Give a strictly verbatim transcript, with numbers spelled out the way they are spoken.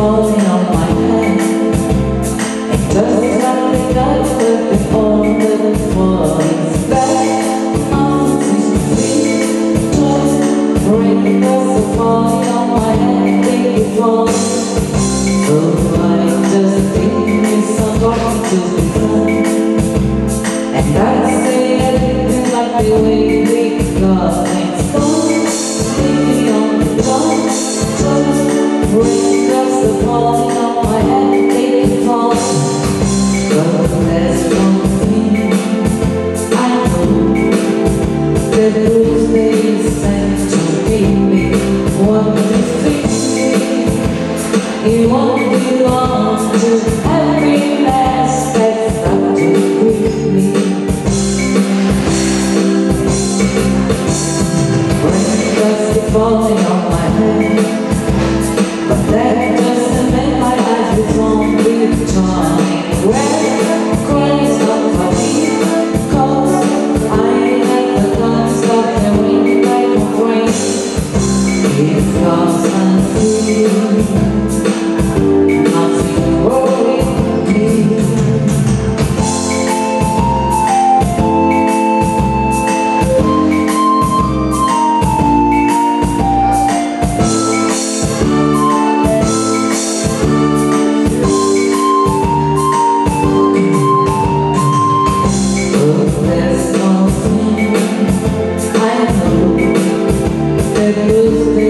falling on my head. And just like the guys that before the falling back, mountains between just raindrops are falling on my head, think it falls. So I just think it's something to be done. And I say everything like the way we got things done. Leaving on the dawn, just raindrops are falling on my head, think it falls. But there's one thing I know, the blues they sent to give me. What do you think? It won't be long to every mess that's up to greet me. Raindrops are falling on my head, but that doesn't make my eyes be won't be charming. Red cries up for me, 'cause I ain't at the guns of the wind like a brain. It comes unfree. There's something I know that